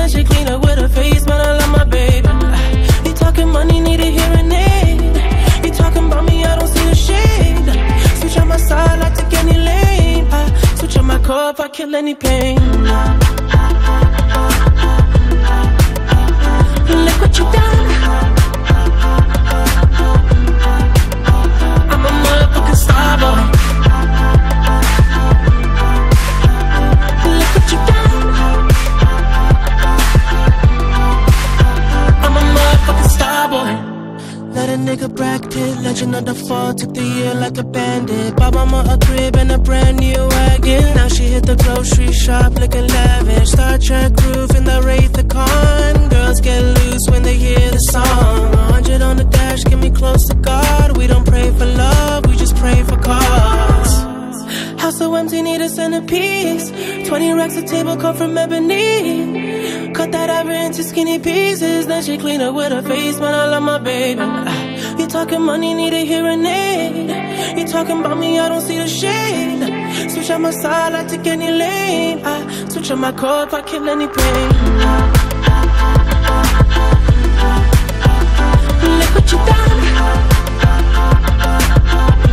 then she clean up with her face, man, I love my baby. You talking money, need a hearing aid. You talking about me, I don't see the shade. Switch on my side, I take any lane. I switch on my cup, I kill any pain. Look what you done. I'm a motherfucking star boy. Look what you done. I'm a motherfucking star boy. Let a nigga Brad Pitt, legend of the fall, took the year like a bandit. Bought mama a crib and a brand new wagon. Now she hit the grocery shop looking lavish. Star Trek roof in the Wraith the Con. Girls get loose when they hear the song. 100 on the dash, get me close to God. We don't pray for love, we just pray for cause. House so empty, need a centerpiece. 20 racks of table cut from ebony. Cut that ever into skinny pieces. Then she clean up with her face, man, I love my baby. You talking money, need a hearing aid. You talking about me, I don't see the shade. Switch on my side, I take any lane. I switch on my cup, I kill any pain. Look what you done.